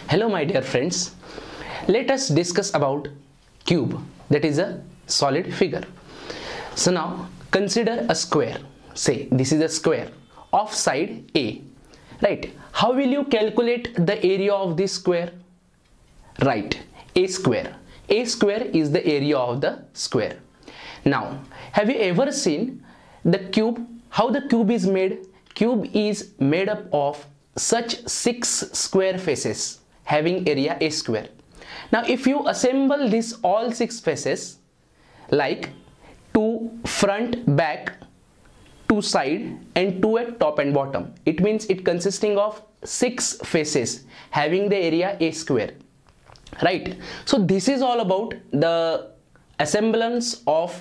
Hello my dear friends, let us discuss about cube, that is a solid figure. So now consider a square. Say this is a square of side A, right? How will you calculate the area of this square? Right, A square. A square is the area of the square. Now, have you ever seen the cube? How the cube is made? Cube is made up of such 6 square faces having area A square. Now if you assemble this all 6 faces like 2 front, back, 2 side and 2 at top and bottom, it means it consisting of 6 faces having the area A square, right? So this is all about the assemblance of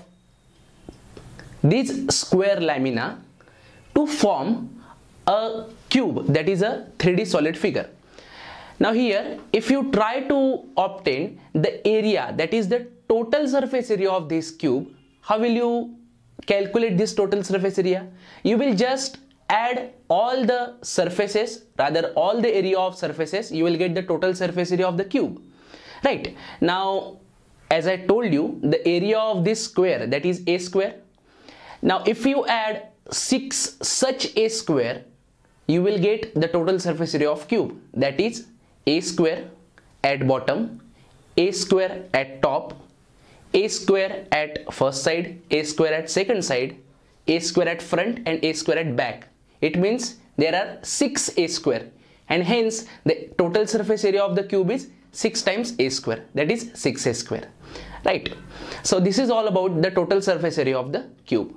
these square lamina to form a cube, that is a 3D solid figure. Now here, if you try to obtain the area, that is the total surface area of this cube, how will you calculate this total surface area? You will just add all the surfaces, rather all the area of surfaces, you will get the total surface area of the cube, right? Now as I told you, the area of this square, that is A square. Now if you add 6 such A square, you will get the total surface area of cube, that is A square at bottom, A square at top, A square at first side, A square at second side, A square at front and A square at back. It means there are 6 A square and hence the total surface area of the cube is 6 times A square, that is 6A square, right? So this is all about the total surface area of the cube.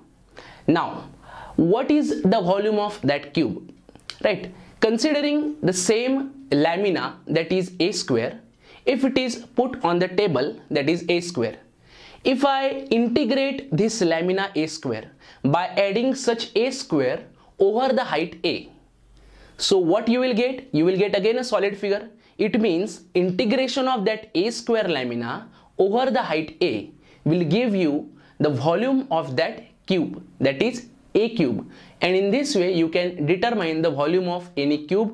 Now what is the volume of that cube, right? Considering the same lamina, that is A square, if it is put on the table, that is A square, if I integrate this lamina A square by adding such A square over the height A, so what you will get? You will get again a solid figure. It means integration of that A square lamina over the height A will give you the volume of that cube, that is A cube, and in this way you can determine the volume of any cube.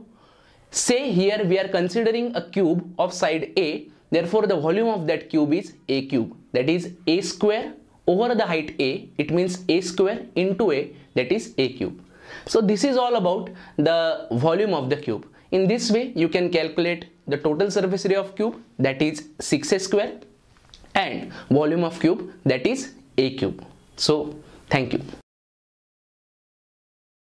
Say here we are considering a cube of side A, therefore the volume of that cube is A cube, that is A square over the height A, it means A square into A, that is A cube. So this is all about the volume of the cube. In this way you can calculate the total surface area of cube, that is 6A square, and volume of cube, that is A cube. So thank you.